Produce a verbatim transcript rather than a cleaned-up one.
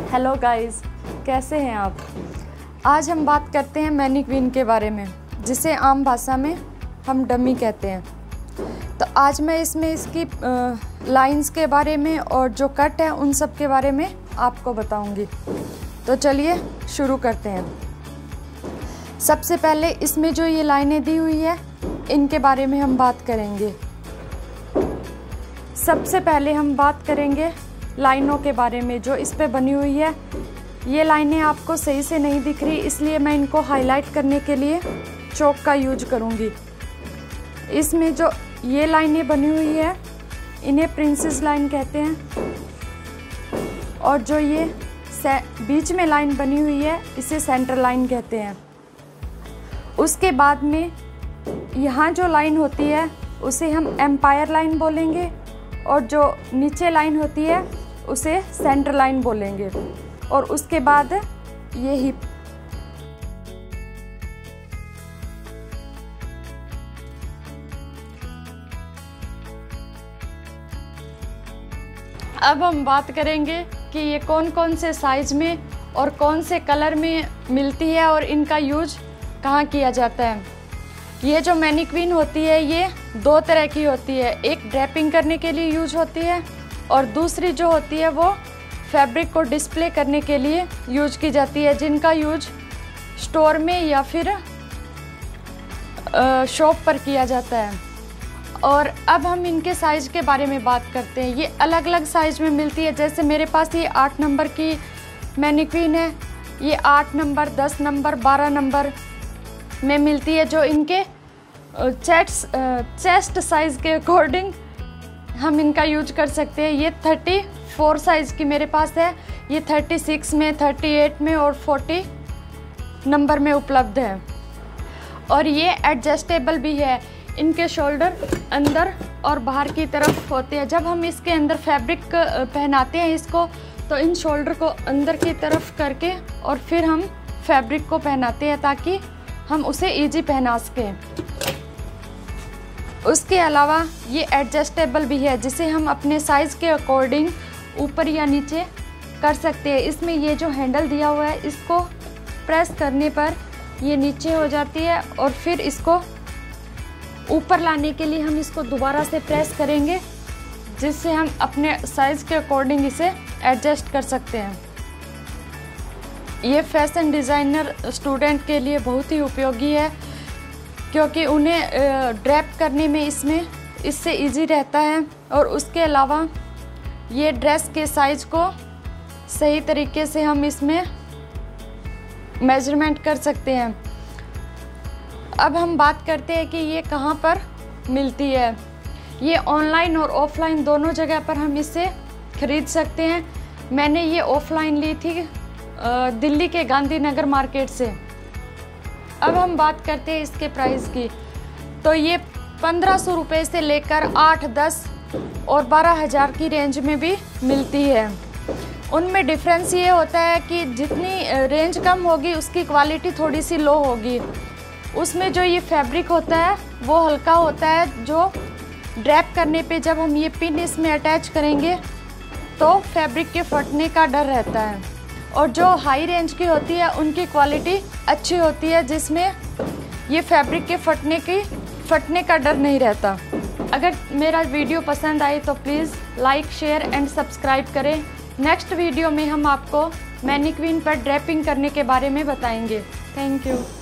Hello guys, कैसे हैं आप। आज हम बात करते हैं मैनीक्वीन के बारे में, जिसे आम भाषा में हम डमी कहते हैं। तो आज मैं इसमें इसकी लाइंस के बारे में और जो कट है उन सब के बारे में आपको बताऊंगी। तो चलिए शुरू करते हैं। सबसे पहले इसमें जो ये लाइनें दी हुई है इनके बारे में हम बात करेंगे। सबसे पहले हम बात करेंगे लाइनों के बारे में जो इस पे बनी हुई है। ये लाइनें आपको सही से नहीं दिख रही, इसलिए मैं इनको हाईलाइट करने के लिए चौक का यूज करूँगी। इसमें जो ये लाइनें बनी हुई है इन्हें प्रिंसेस लाइन कहते हैं, और जो ये बीच में लाइन बनी हुई है इसे सेंटर लाइन कहते हैं। उसके बाद में यहाँ जो लाइन होती है उसे हम एम्पायर लाइन बोलेंगे, और जो नीचे लाइन होती है उसे सेंटर लाइन बोलेंगे। और उसके बाद ये हिप। अब हम बात करेंगे कि ये कौन कौन से साइज में और कौन से कलर में मिलती है और इनका यूज कहाँ किया जाता है। ये जो मैनीक्वीन होती है ये दो तरह की होती है, एक ड्रैपिंग करने के लिए यूज होती है और दूसरी जो होती है वो फैब्रिक को डिस्प्ले करने के लिए यूज की जाती है, जिनका यूज स्टोर में या फिर शॉप पर किया जाता है। और अब हम इनके साइज के बारे में बात करते हैं। ये अलग अलग साइज में मिलती है, जैसे मेरे पास ये आठ नंबर की मैनीक्वीन है, ये आठ नंबर, दस नंबर, बारह नंबर में मिलती है, जो इनके चेस्ट चेस्ट साइज के अकॉर्डिंग हम इनका यूज कर सकते हैं। ये थर्टी फोर साइज की मेरे पास है, ये थर्टी सिक्स में, थर्टी एट में और फोर्टी नंबर में उपलब्ध है। और ये एडजस्टेबल भी है, इनके शोल्डर अंदर और बाहर की तरफ होते हैं। जब हम इसके अंदर फैब्रिक पहनाते हैं इसको, तो इन शोल्डर को अंदर की तरफ करके और फिर हम फैब्रिक को पहनाते हैं ताकि हम उसे इजी पहना सकें। उसके अलावा ये एडजस्टेबल भी है, जिसे हम अपने साइज़ के अकॉर्डिंग ऊपर या नीचे कर सकते हैं। इसमें ये जो हैंडल दिया हुआ है इसको प्रेस करने पर ये नीचे हो जाती है, और फिर इसको ऊपर लाने के लिए हम इसको दोबारा से प्रेस करेंगे, जिससे हम अपने साइज़ के अकॉर्डिंग इसे एडजस्ट कर सकते हैं। ये फैशन डिज़ाइनर स्टूडेंट के लिए बहुत ही उपयोगी है, क्योंकि उन्हें ड्रैप करने में इसमें इससे इजी रहता है। और उसके अलावा ये ड्रेस के साइज़ को सही तरीके से हम इसमें मेजरमेंट कर सकते हैं। अब हम बात करते हैं कि ये कहाँ पर मिलती है। ये ऑनलाइन और ऑफलाइन दोनों जगह पर हम इसे ख़रीद सकते हैं। मैंने ये ऑफलाइन ली थी दिल्ली के गांधीनगर मार्केट से। अब हम बात करते हैं इसके प्राइस की। तो ये पंद्रह सौ रुपये से लेकर आठ, दस और बारह हज़ार की रेंज में भी मिलती है। उनमें डिफरेंस ये होता है कि जितनी रेंज कम होगी उसकी क्वालिटी थोड़ी सी लो होगी। उसमें जो ये फैब्रिक होता है वो हल्का होता है, जो ड्रैप करने पे जब हम ये पिन इसमें अटैच करेंगे तो फैब्रिक के फटने का डर रहता है। और जो हाई रेंज की होती है उनकी क्वालिटी अच्छी होती है, जिसमें ये फैब्रिक के फटने की फटने का डर नहीं रहता। अगर मेरा वीडियो पसंद आए तो please like, share and subscribe करें। नेक्स्ट वीडियो में हम आपको मैनीक्वीन पर ड्रैपिंग करने के बारे में बताएंगे। Thank you.